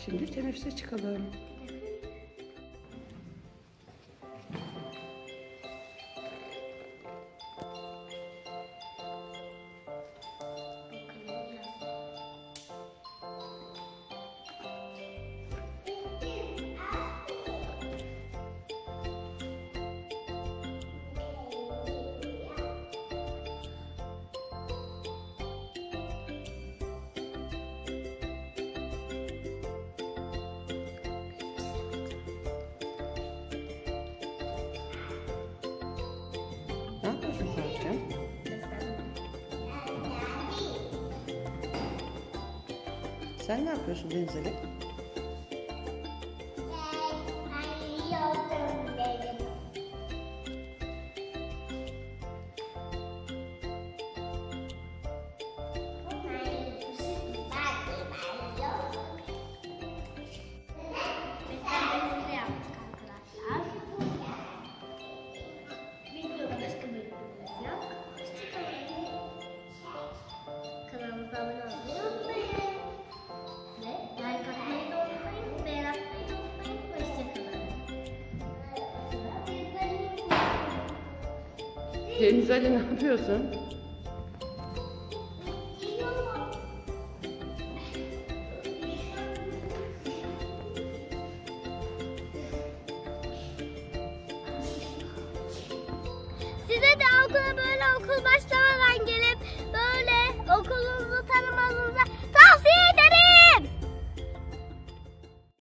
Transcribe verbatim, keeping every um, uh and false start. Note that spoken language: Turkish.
Şimdi teneffüse çıkalım. Ne yapıyorsun Sercan? Sen ne yapıyorsun Deniz Ali? Kanalımıza abone olmayı unutmayın. Ve like atmayı da unutmayın. Beğenmeyi de unutmayın. Hoşçakalın. Deniz Ali ne yapıyorsun? Size de okula böyle okul başlamak